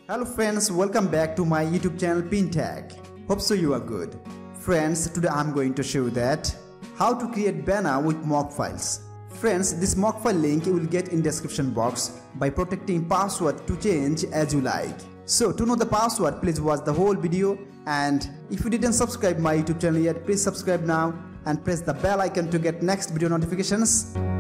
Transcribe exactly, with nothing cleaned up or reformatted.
Hello friends, welcome back to my YouTube channel PinTech. Hope so you are good. Friends, today I am going to show you that how to create banner with mock files. Friends, this mock file link you will get in description box by protecting password to change as you like. So to know the password, please watch the whole video, and if you didn't subscribe my YouTube channel yet, please subscribe now and press the bell icon to get next video notifications.